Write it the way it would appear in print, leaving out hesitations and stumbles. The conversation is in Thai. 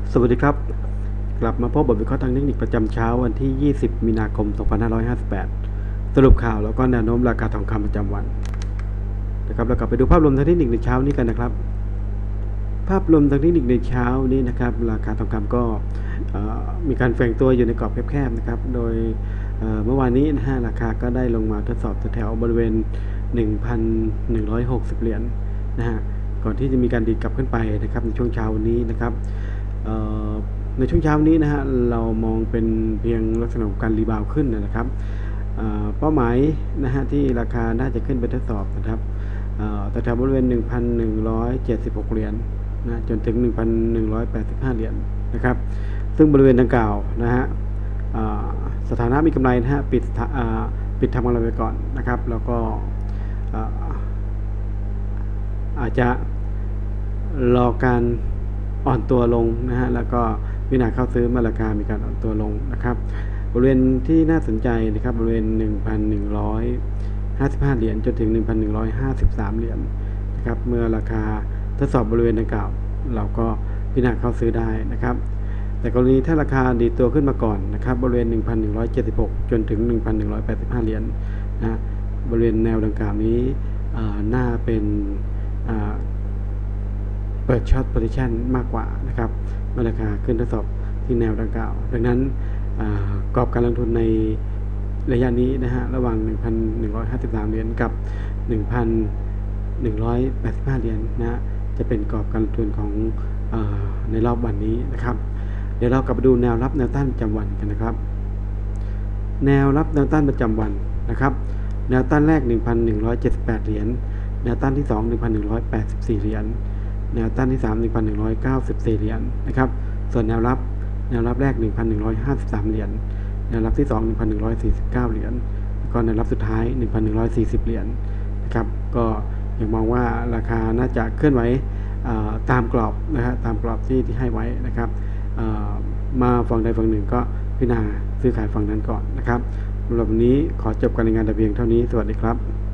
สวัสดีครับกลับมาพบบทวิเคราะห์ทางเทคนิคประจำเช้าวันที่ 20 มีนาคม 2558 สรุปข่าวแล้วก็แนวโน้มราคาทองคำประจำวันนะครับเรากลับไปดูภาพรวมทางเทคนิคในเช้านี้กันนะครับภาพรวมทางเทคนิคในเช้านี้นะครับราคาทองคำก็มีการแฝงตัวอยู่ในกรอบแคบๆนะครับโดยเมื่อวานนี้นะฮะราคาก็ได้ลงมาทดสอบแถวบริเวณ 1,160 เหรียญนะฮะก่อนที่จะมีการดีดกลับขึ้นไปนะครับในช่วงเช้าวันนี้นะครับในช่วงเช้านี้นะฮะเรามองเป็นเพียงลักษณะของการรีบาวขึ้นนะครับเป้าหมายนะฮะที่ราคาน่าจะขึ้นไปทดสอบนะครับแถวบริเวณ 1,176 เหรียญนะจนถึง 1,185 เหรียญนะครับซึ่งบริเวณดังกล่าวนะฮะสถานะมีกำไรนะฮะปิดทำกำไรไปก่อนนะครับแล้วก็อาจจะรอการอ่อนตัวลงนะฮะแล้วก็พิจารณาเข้าซื้อเมื่อราคามีการอ่อนตัวลงนะครับบริเวณที่น่าสนใจนะครับบริเวณ 1,155 เหรียญจนถึง 1,153 เหรียญนะครับเมื่อราคาทดสอบบริเวณดังกล่าวเราก็พิจารณาเข้าซื้อได้นะครับแต่กรณีถ้าราคาดีตัวขึ้นมาก่อนนะครับบริเวณ 1,176 จนถึง 1,185 เหรียญนะบริเวณแนวดังกล่าวนี้น่าเป็นเปิดช็อตโพซิชันมากกว่านะครับเมื่อราคาขึ้นทดสอบที่แนวดังกล่าวดังนั้นกรอบการลงทุนในระยะนี้นะฮะระหว่าง 1,153 เหรียญกับ 1,185 เหรียญนะจะเป็นกรอบการลงทุนของในรอบวันนี้นะครับเดี๋ยวเรากลับไปดูแนวรับแนวต้านประจำวันกันนะครับแนวรับแนวต้านประจำวันนะครับแนวต้านแรก 1,178 เหรียญแนวต้านที่2 1,184 เหรียญแนวต้านที่3 1,194 เหรียญนะครับส่วนแนวรับแรก 1,153 เหรียญแนวรับที่2 1,149 เหรียญแล้วก็แนวรับสุดท้าย 1,140 เหรียญนะครับก็ยังมองว่าราคาน่าจะเคลื่อนไหวตามกรอบนะฮะตามกรอบที่ให้ไว้นะครับมาฝั่งใดฝั่งหนึ่งก็พิจารณาซื้อขายฝั่งนั้นก่อนนะครับสำหรับวันนี้ขอจบการรายงานแต่เพียงเท่านี้สวัสดีครับ